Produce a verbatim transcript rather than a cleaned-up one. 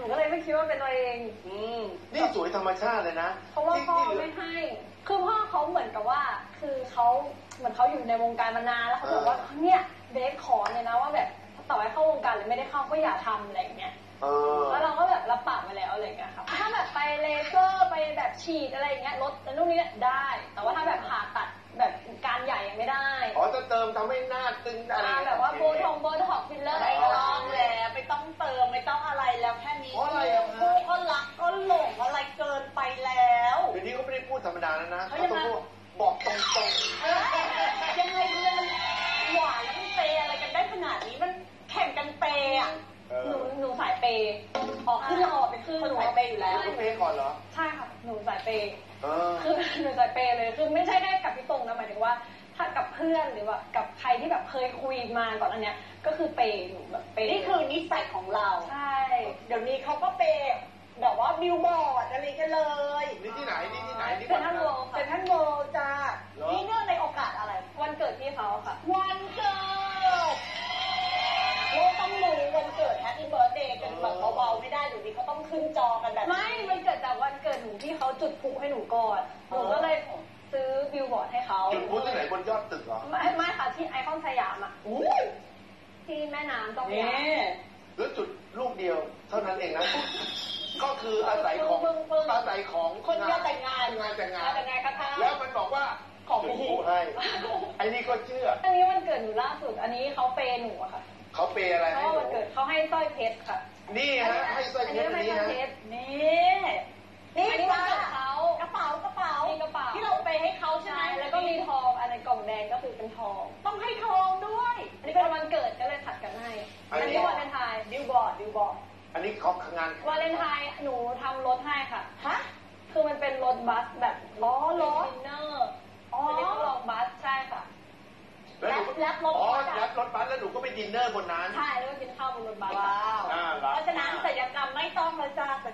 นูก็เลยไม่คิดว่าเป็นตัวเองอืมนี่สวยธรรมชาติเลยนะเพราะว่าพ่อไม่ให้คือพ่อเขาเหมือนกับว่าคือเขาเหมือนเขาอยู่ในวงการมานานแล้วเขาบอกว่าเนี่ยเบสขอเลยนะว่าแบบต่อให้เข้าวงการหรือไม่ได้เข้าก็อย่าทำอะไรอย่างเงี้ยแล้วเราก็แบบรับปากมาแล้วอะไรอย่างเงี้ยครับถ้าแบบไปเลเซอร์ไปแบบฉีดอะไรอย่างเงี้ยลดแล้วนู่นนี่ได้แต่ว่าถ้าแบบผ่าตัดแบบการใหญ่ยังไม่ได้อ๋อจะเติมทำให้หน้าตึงอะไรแบบว่าโบท็อกโบท็อกฟิลเลอร์อะไรก็ต้องแล้วไม่ต้องเติมไม่ต้องอะไรแล้วแค่นี้คู่ก็รักก็หลงอะไรเกินไปแล้วเดี๋ยวนี้เขาไม่ได้พูดธรรมดาแล้วนะเขาต้องพูดบอกตรงๆยังไงมันหวานแล้วมันเปย์อะไรกันได้ขนาดนี้มันแข่งกันเปย์อ่ะหนูหนูสายเปย์ออกขึ้นเราเป็นคือหนูสายเปย์อยู่แล้วหนูเปย์ก่อนเหรอใช่ค่ะหนูสายเปย์คือหนูสายเปย์เลยคือไม่ใช่แค่กับพี่ตรงนะหมายถึงว่าถ้ากับเพื่อนหรือว่ากับใครที่แบบเคยคุยมาก่อนอันเนี้ยก็คือเปย์หนูแบบเปย์นี่คือนิสัยของเราใช่เดี๋ยวนี้เขาก็เปย์แบบว่าบิลบอร์ดอะไรกันเลยนี่ที่ไหนนี่ที่ไหนนี่เป็นท่านโลค่ะเป็นท่านโลจ้านี่เนื่องในโอกาสอะไรวันเกิดพี่เขาค่ะวันเกิดโลต้องรู้วันเกิดแฮปปี้เบิร์ธเดย์กันแบบเบาๆไม่ได้เดี๋ยวนี้เขาต้องขึ้นจอกันแบบไม่มันเกิดจากวันเกิดหนูที่เขาจุดพลุให้หนูก่อนหนูก็เลยซื้อบิลบอร์ดให้เขาจุดพลุที่ไหนบนยอดตึกเหรอไม่ไม่ค่ะที่ไอคอนสยามอ่ะที่แม่น้ำตรงนี้แล้วจุดลูกเดียวเท่านั้นเองนะก็คืออาศัยของอาศัยของคนงานแต่งงานงานแต่งงานแต่งงานกระทะแล้วมันบอกว่าขอพี่ให้ไอ้นี่ก็เชื่ออันนี้วันเกิดหนูล่าสุดอันนี้เขาเปย์หนูอะค่ะเขาเปย์อะไรให้วันเกิดเขาให้สร้อยเพชรค่ะนี่ฮะให้สร้อยเพชรนี้ฮะนี่นี่อันนี้วันเกิดเขากระเป๋ากระเป๋ามีกระเป๋าที่เราไปให้เขาใช่ไหมแล้วก็มีทองอันในกล่องแดงก็คือเป็นทองต้องให้ทองด้วยอันนี้เป็นวันเกิดก็เลยผัดกันให้อันนี้วาเลนไทน์ดิวบอร์ดดิวบอร์ดอันนี้เขางานวาเลนไทน์หนูทำรถให้ค่ะฮะคือมันเป็นรถบัสแบบล้อล้อดินเนอร์อ๋ออันนี้ก็ลองบัสใช่ค่ะแล้วแล้วรถอ๋อแล้วรถบัสแล้วหนูก็ไปดินเนอร์บนนั้นใช่แล้วก็กินข้าวบนรถบัสว้าวเพราะฉะนั้นศัลยกรรมไม่ต้องเลยจ้าศัล